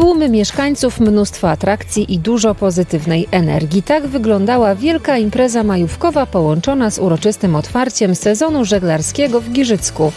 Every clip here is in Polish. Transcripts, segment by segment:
Tłumy mieszkańców, mnóstwo atrakcji i dużo pozytywnej energii. Tak wyglądała wielka impreza majówkowa połączona z uroczystym otwarciem sezonu żeglarskiego w Giżycku.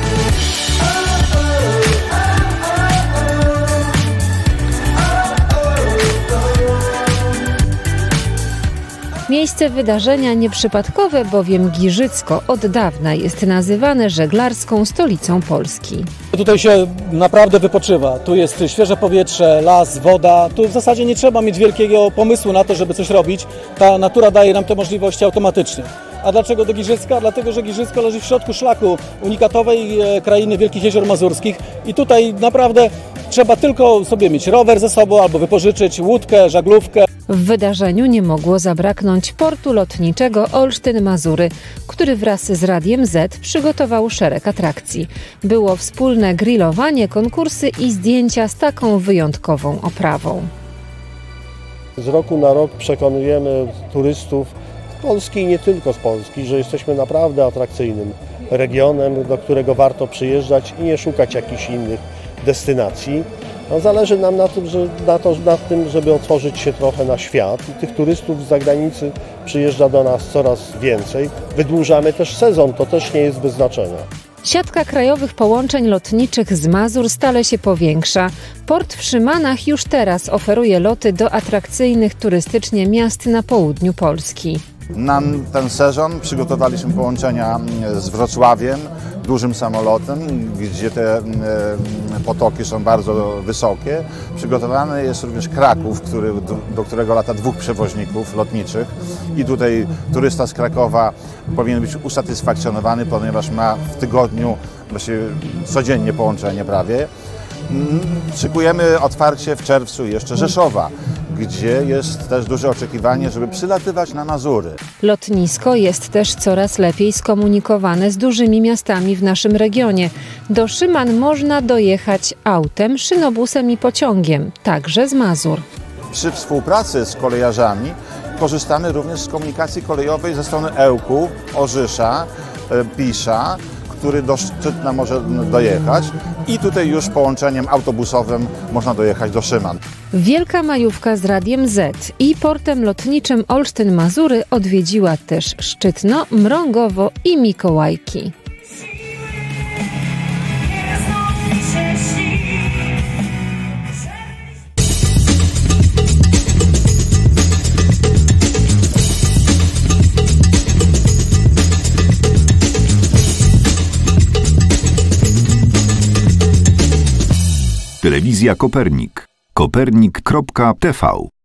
Miejsce wydarzenia nieprzypadkowe, bowiem Giżycko od dawna jest nazywane żeglarską stolicą Polski. Tutaj się naprawdę wypoczywa. Tu jest świeże powietrze, las, woda. Tu w zasadzie nie trzeba mieć wielkiego pomysłu na to, żeby coś robić. Ta natura daje nam te możliwości automatycznie. A dlaczego do Giżycka? Dlatego, że Giżycko leży w środku szlaku unikatowej krainy Wielkich Jezior Mazurskich i tutaj naprawdę trzeba tylko sobie mieć rower ze sobą albo wypożyczyć łódkę, żaglówkę. W wydarzeniu nie mogło zabraknąć portu lotniczego Olsztyn-Mazury, który wraz z Radiem Z przygotował szereg atrakcji. Było wspólne grillowanie, konkursy i zdjęcia z taką wyjątkową oprawą. Z roku na rok przekonujemy turystów z Polski i nie tylko z Polski, że jesteśmy naprawdę atrakcyjnym regionem, do którego warto przyjeżdżać i nie szukać jakichś innych destynacji. No, zależy nam na tym, żeby otworzyć się trochę na świat i tych turystów z zagranicy przyjeżdża do nas coraz więcej. Wydłużamy też sezon, to też nie jest bez znaczenia. Siatka krajowych połączeń lotniczych z Mazur stale się powiększa. Port w Szymanach już teraz oferuje loty do atrakcyjnych turystycznie miast na południu Polski. Na ten sezon przygotowaliśmy połączenia z Wrocławiem, dużym samolotem, gdzie te potoki są bardzo wysokie. Przygotowany jest również Kraków, do którego lata 2 przewoźników lotniczych i tutaj turysta z Krakowa powinien być usatysfakcjonowany, ponieważ ma w tygodniu właściwie codziennie połączenie prawie. Szykujemy otwarcie w czerwcu jeszcze Rzeszowa, gdzie jest też duże oczekiwanie, żeby przylatywać na Mazury. Lotnisko jest też coraz lepiej skomunikowane z dużymi miastami w naszym regionie. Do Szyman można dojechać autem, szynobusem i pociągiem, także z Mazur. Przy współpracy z kolejarzami korzystamy również z komunikacji kolejowej ze strony Ełku, Orzysza, Pisza, który do Szczytna może dojechać i tutaj już połączeniem autobusowym można dojechać do Szyman. Wielka majówka z Radiem Z i portem lotniczym Olsztyn-Mazury odwiedziła też Szczytno, Mrągowo i Mikołajki. Telewizja Kopernik. Kopernik.tv